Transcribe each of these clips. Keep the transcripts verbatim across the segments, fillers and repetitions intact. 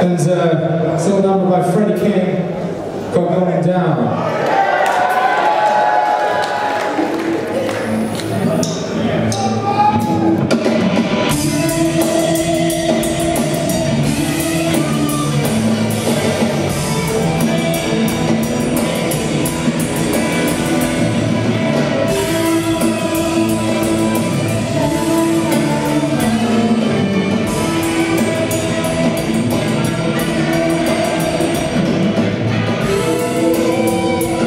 And uh, it's a little number by Freddie King called Going Down. Thank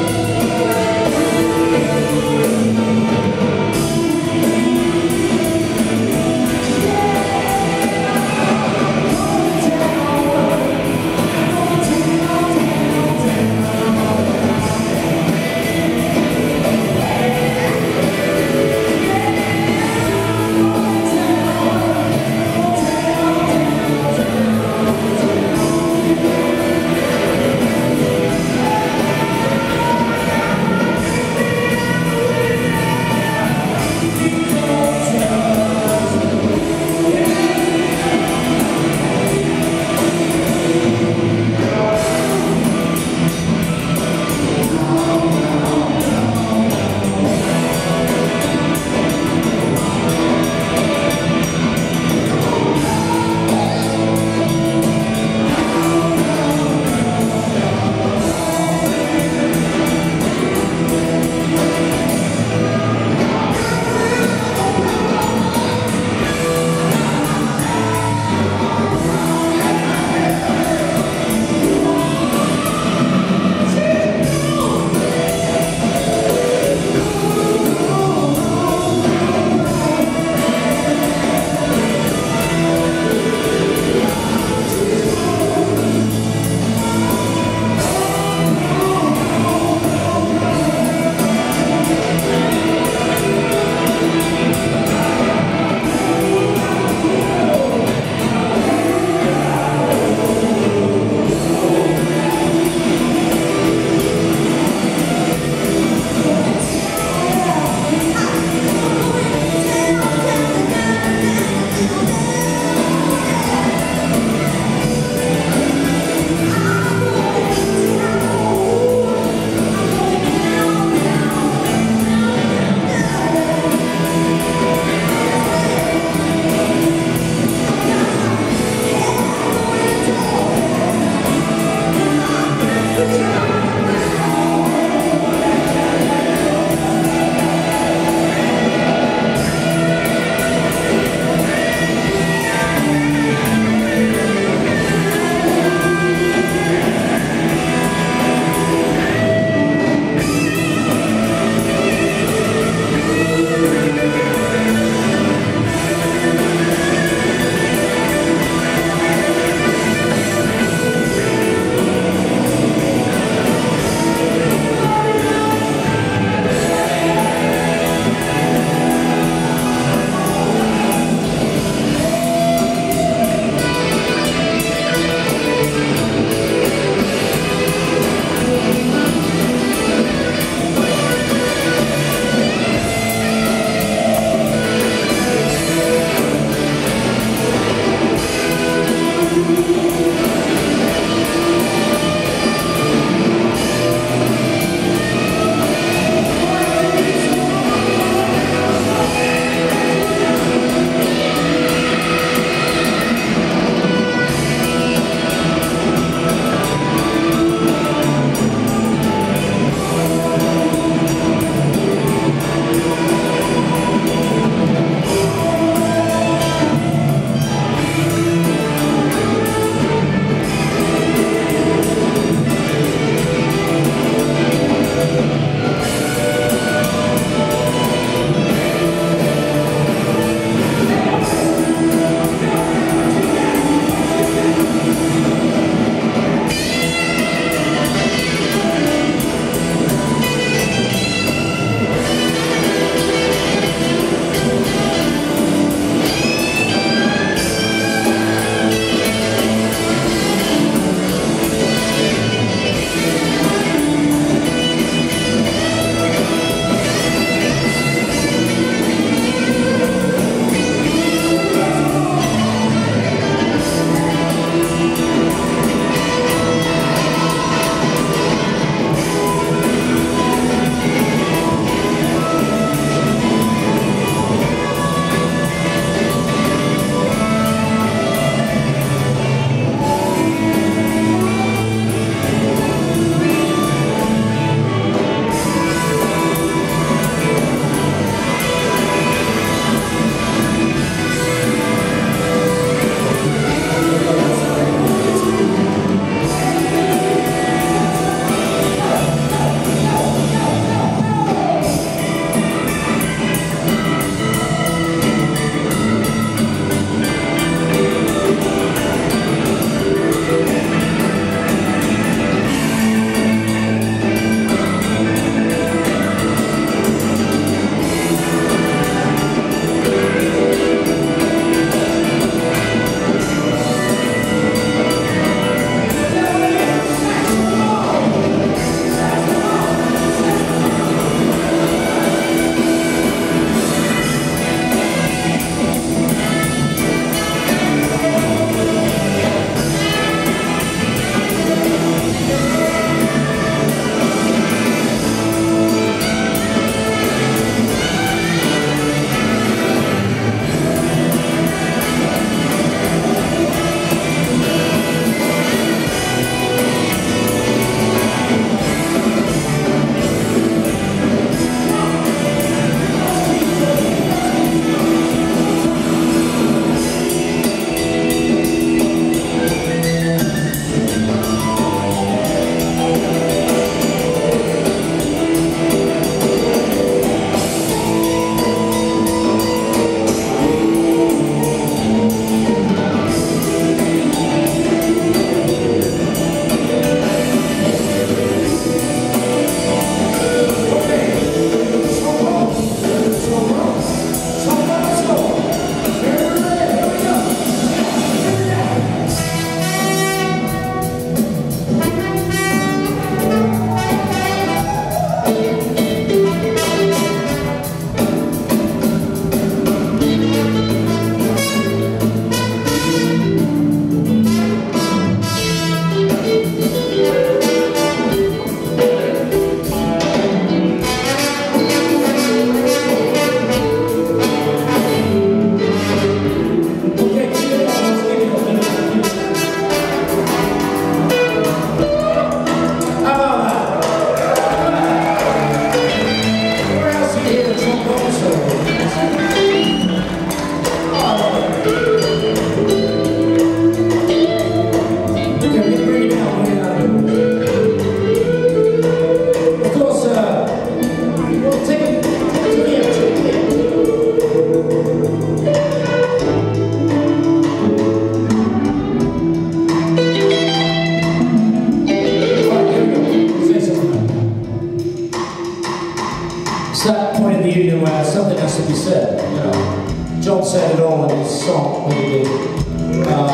Trout said it all in his song when he did. Uh,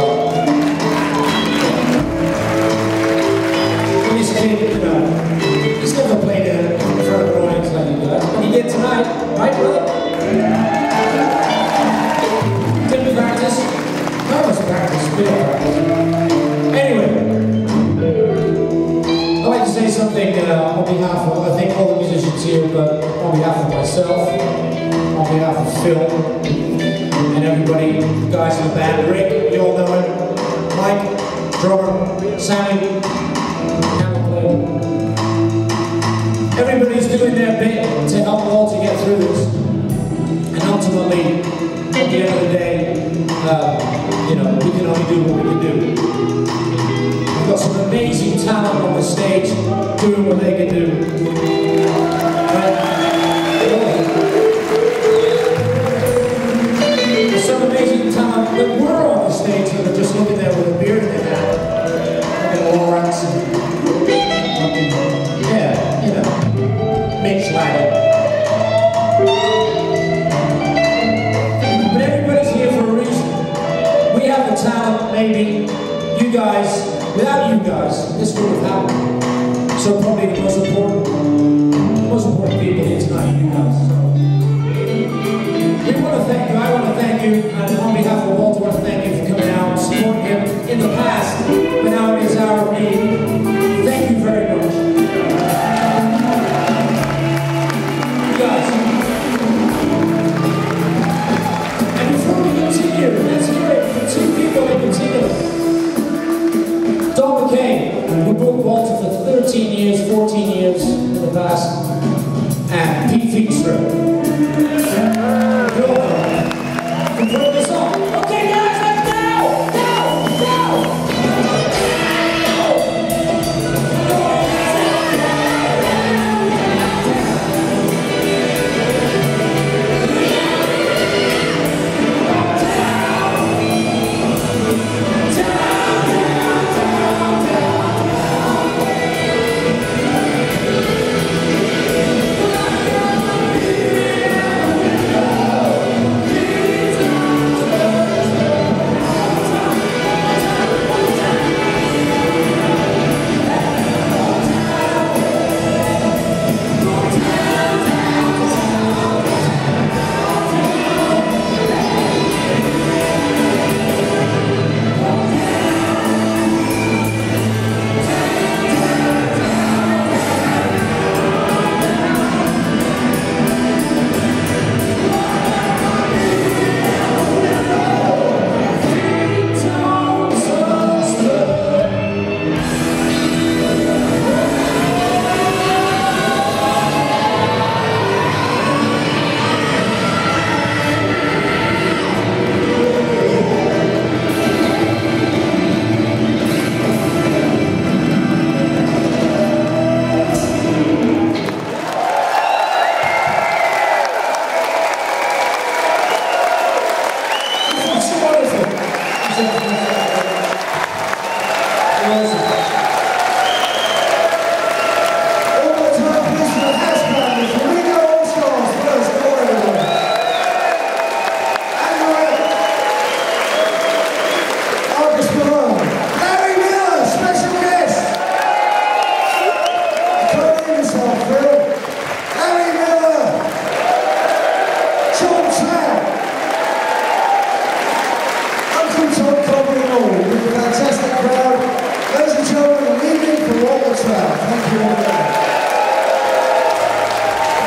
when he's a kid, you know, he's never played in front of an audience like you guys. But he did tonight, right, brother? Didn't practice? No, it was practice, real practice. Anyway, I'd like to say something uh, on behalf of, I think, all the musicians here, but on behalf of myself, on behalf of Phil, and everybody, the guys in the band. Rick, you all know him. Mike, drummer, Sammy, piano player. Everybody's doing their bit to help Walter get through this. And ultimately, at the end of the day, uh, you know, we can only do what we can do. We've got some amazing talent on the stage doing what they can do. But, there's some amazing talent that were on the stage that are just looking there with a beer in their hand. Look at Lawrence and fucking, yeah, you know, Mitch Laddie. But everybody's here for a reason. We have the talent, maybe. You guys, without you guys, this wouldn't have happened. So probably the most important, the most important people here tonight, you guys. So. We want to thank you, I want to thank you, and on behalf of Walter, I want to thank you for coming out and supporting him in the past, but now it is our need. Thank you very much. You guys. And before we continue, let's hear it from two people in particular. Don McKay, who booked Walter for thirteen years, fourteen years in the past, and Pete Feenstra. Put this on. Okay, guys, let's go! Go! Go! Fantastic crowd. Ladies and gentlemen, an evening for Walter Trout. Thank you all.